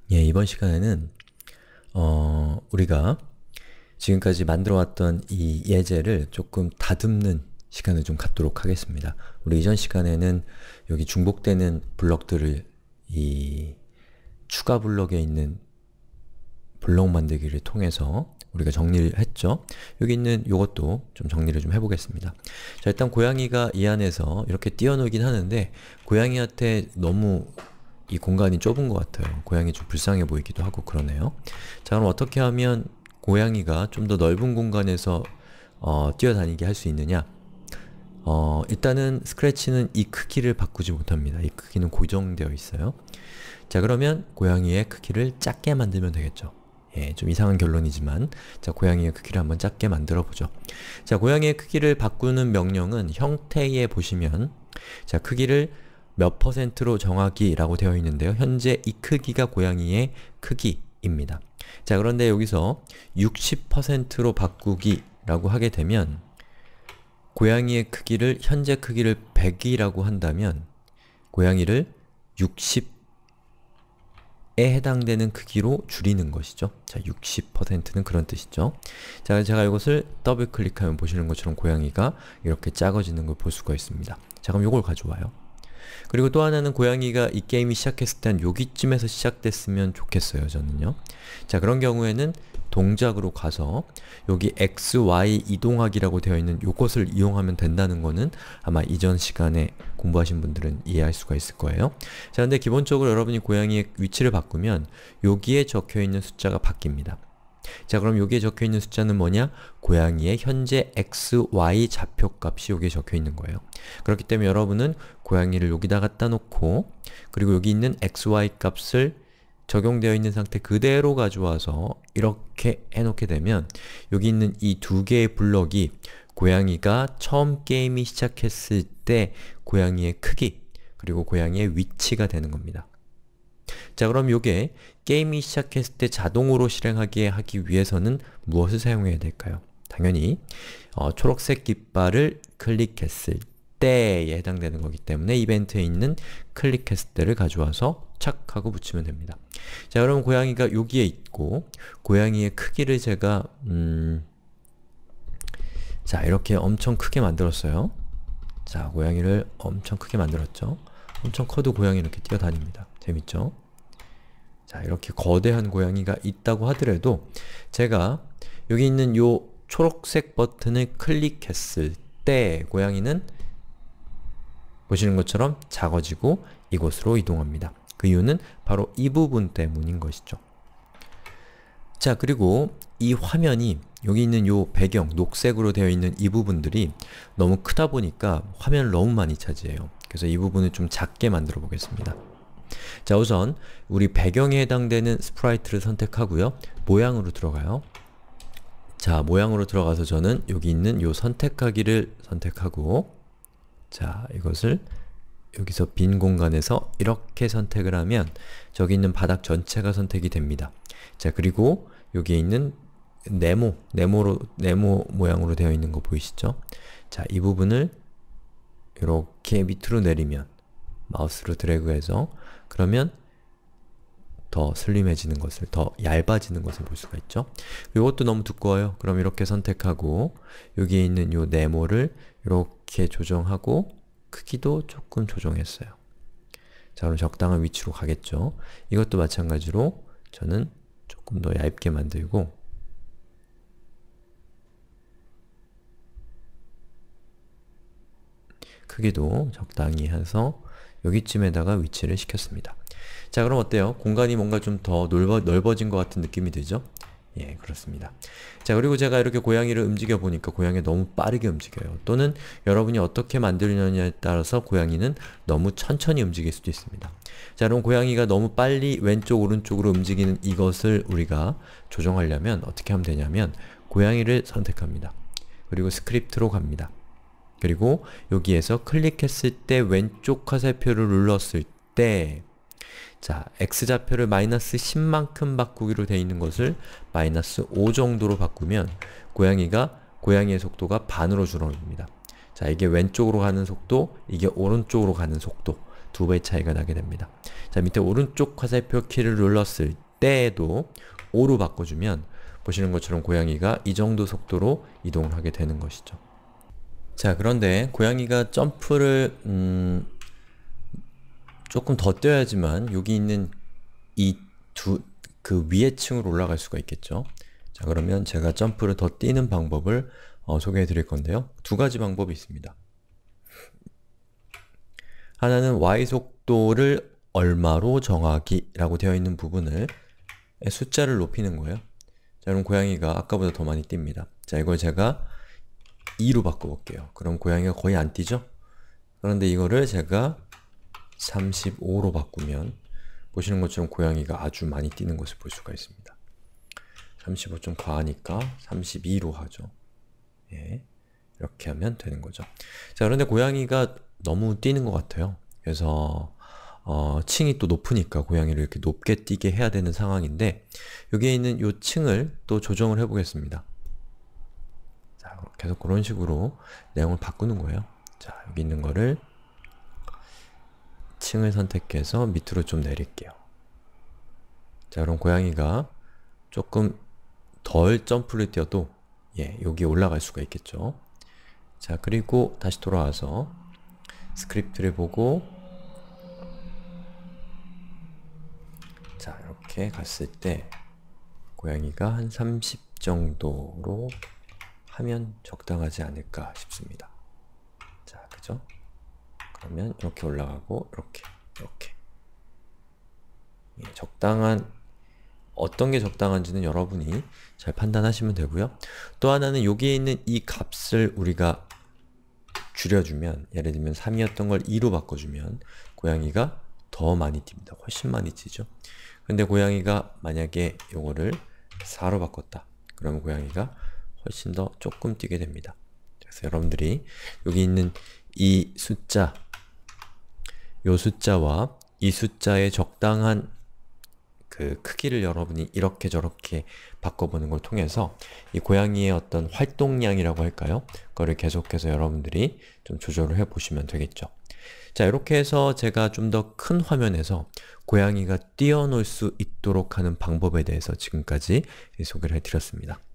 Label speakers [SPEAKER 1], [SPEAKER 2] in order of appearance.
[SPEAKER 1] 예, 이번 시간에는 우리가 지금까지 만들어왔던 이 예제를 조금 다듬는 시간을 좀 갖도록 하겠습니다. 우리 이전 시간에는 여기 중복되는 블럭들을 이 추가 블럭에 있는 블럭 만들기를 통해서 우리가 정리를 했죠. 여기 있는 요것도 좀 정리를 좀 해보겠습니다. 자, 일단 고양이가 이 안에서 이렇게 뛰어놀긴 하는데 고양이한테 너무 이 공간이 좁은 것 같아요. 고양이 좀 불쌍해 보이기도 하고 그러네요. 자, 그럼 어떻게 하면 고양이가 좀 더 넓은 공간에서 뛰어다니게 할 수 있느냐? 일단은 스크래치는 이 크기를 바꾸지 못합니다. 이 크기는 고정되어 있어요. 자, 그러면 고양이의 크기를 작게 만들면 되겠죠. 예, 좀 이상한 결론이지만 자, 고양이의 크기를 한번 작게 만들어 보죠. 자, 고양이의 크기를 바꾸는 명령은 형태에 보시면 자, 크기를 몇 %로 정하기 라고 되어 있는데요. 현재 이 크기가 고양이의 크기입니다. 자, 그런데 여기서 60%로 바꾸기 라고 하게 되면 고양이의 크기를 현재 크기를 100이라고 한다면 고양이를 60에 해당되는 크기로 줄이는 것이죠. 자, 60%는 그런 뜻이죠. 자, 제가 이것을 더블 클릭하면 보시는 것처럼 고양이가 이렇게 작아지는 걸 볼 수가 있습니다. 자, 그럼 이걸 가져와요. 그리고 또 하나는 고양이가 이 게임이 시작했을 때 한 여기쯤에서 시작됐으면 좋겠어요, 저는요. 자, 그런 경우에는 동작으로 가서 여기 x, y 이동하기라고 되어 있는 요것을 이용하면 된다는 거는 아마 이전 시간에 공부하신 분들은 이해할 수가 있을 거예요. 자, 근데 기본적으로 여러분이 고양이의 위치를 바꾸면 여기에 적혀있는 숫자가 바뀝니다. 자, 그럼 여기에 적혀있는 숫자는 뭐냐? 고양이의 현재 x, y 좌표값이 여기에 적혀있는 거예요. 그렇기 때문에 여러분은 고양이를 여기다 갖다 놓고 그리고 여기 있는 x, y 값을 적용되어 있는 상태 그대로 가져와서 이렇게 해놓게 되면 여기 있는 이 두 개의 블럭이 고양이가 처음 게임이 시작했을 때 고양이의 크기 그리고 고양이의 위치가 되는 겁니다. 자, 그럼 요게 게임이 시작했을 때 자동으로 실행하게 하기 위해서는 무엇을 사용해야 될까요? 당연히 초록색 깃발을 클릭했을 때에 해당되는 거기 때문에 이벤트에 있는 클릭했을 때를 가져와서 착 하고 붙이면 됩니다. 자, 그럼 고양이가 여기에 있고 고양이의 크기를 제가 자, 이렇게 엄청 크게 만들었어요. 자, 고양이를 엄청 크게 만들었죠. 엄청 커도 고양이 이렇게 뛰어다닙니다. 재밌죠? 자, 이렇게 거대한 고양이가 있다고 하더라도 제가 여기 있는 요 초록색 버튼을 클릭했을 때 고양이는 보시는 것처럼 작아지고 이곳으로 이동합니다. 그 이유는 바로 이 부분 때문인 것이죠. 자, 그리고 이 화면이 여기 있는 요 배경, 녹색으로 되어 있는 이 부분들이 너무 크다 보니까 화면을 너무 많이 차지해요. 그래서 이 부분을 좀 작게 만들어 보겠습니다. 자, 우선 우리 배경에 해당되는 스프라이트를 선택하고요. 모양으로 들어가요. 자, 모양으로 들어가서 저는 여기 있는 요 선택하기를 선택하고 자, 이것을 여기서 빈 공간에서 이렇게 선택을 하면 저기 있는 바닥 전체가 선택이 됩니다. 자, 그리고 여기에 있는 네모 모양으로 되어 있는 거 보이시죠? 자, 이 부분을 이렇게 밑으로 내리면 마우스로 드래그해서 그러면 더 슬림해지는 것을, 더 얇아지는 것을 볼 수가 있죠. 이것도 너무 두꺼워요. 그럼 이렇게 선택하고 여기에 있는 요 네모를 이렇게 조정하고 크기도 조금 조정했어요. 자, 그럼 적당한 위치로 가겠죠. 이것도 마찬가지로 저는 조금 더 얇게 만들고 크기도 적당히 해서 여기쯤에다가 위치를 시켰습니다. 자, 그럼 어때요? 공간이 뭔가 좀 더 넓어진 것 같은 느낌이 들죠? 예, 그렇습니다. 자, 그리고 제가 이렇게 고양이를 움직여 보니까 고양이가 너무 빠르게 움직여요. 또는 여러분이 어떻게 만들느냐에 따라서 고양이는 너무 천천히 움직일 수도 있습니다. 자, 그럼 고양이가 너무 빨리 왼쪽 오른쪽으로 움직이는 이것을 우리가 조정하려면 어떻게 하면 되냐면 고양이를 선택합니다. 그리고 스크립트로 갑니다. 그리고 여기에서 클릭했을 때 왼쪽 화살표를 눌렀을 때 자, x좌표를 마이너스 10만큼 바꾸기로 되어 있는 것을 마이너스 5 정도로 바꾸면 고양이의 속도가 반으로 줄어듭니다. 자, 이게 왼쪽으로 가는 속도, 이게 오른쪽으로 가는 속도 2배 차이가 나게 됩니다. 자, 밑에 오른쪽 화살표 키를 눌렀을 때에도 5로 바꿔주면 보시는 것처럼 고양이가 이 정도 속도로 이동을 하게 되는 것이죠. 자, 그런데 고양이가 점프를 조금 더 뛰어야지만 여기 있는 그 위에 층으로 올라갈 수가 있겠죠. 자, 그러면 제가 점프를 더 뛰는 방법을 소개해 드릴 건데요. 두 가지 방법이 있습니다. 하나는 y속도를 얼마로 정하기 라고 되어 있는 부분을 숫자를 높이는 거예요. 자, 그럼 고양이가 아까보다 더 많이 뜁니다. 자, 이걸 제가 2로 바꿔볼게요. 그럼 고양이가 거의 안 뛰죠? 그런데 이거를 제가 35로 바꾸면 보시는 것처럼 고양이가 아주 많이 뛰는 것을 볼 수가 있습니다. 35 좀 과하니까 32로 하죠. 예, 이렇게 하면 되는 거죠. 자, 그런데 고양이가 너무 뛰는 것 같아요. 그래서 층이 또 높으니까 고양이를 이렇게 높게 뛰게 해야 되는 상황인데 여기에 있는 이 층을 또 조정을 해보겠습니다. 자, 계속 그런 식으로 내용을 바꾸는 거예요. 자, 여기 있는 거를 층을 선택해서 밑으로 좀 내릴게요. 자, 그럼 고양이가 조금 덜 점프를 뛰어도 여기 올라갈 수가 있겠죠. 자, 그리고 다시 돌아와서 스크립트를 보고 자, 이렇게 갔을 때 고양이가 한 30 정도로 하면 적당하지 않을까 싶습니다. 자, 그죠? 그러면 이렇게 올라가고 이렇게 적당한 어떤 게 적당한지는 여러분이 잘 판단하시면 되고요. 또 하나는 여기에 있는 이 값을 우리가 줄여주면 예를 들면 3이었던 걸 2로 바꿔주면 고양이가 더 많이 뜁니다. 훨씬 많이 뛰죠. 근데 고양이가 만약에 요거를 4로 바꿨다. 그러면 고양이가 훨씬 더 조금 뛰게 됩니다. 그래서 여러분들이 여기 있는 이 숫자, 요 숫자와 이 숫자의 적당한 그 크기를 여러분이 이렇게 저렇게 바꿔보는 걸 통해서 이 고양이의 어떤 활동량이라고 할까요? 그거를 계속해서 여러분들이 좀 조절을 해보시면 되겠죠. 자, 이렇게 해서 제가 좀 더 큰 화면에서 고양이가 뛰어놀 수 있도록 하는 방법에 대해서 지금까지 소개를 해드렸습니다.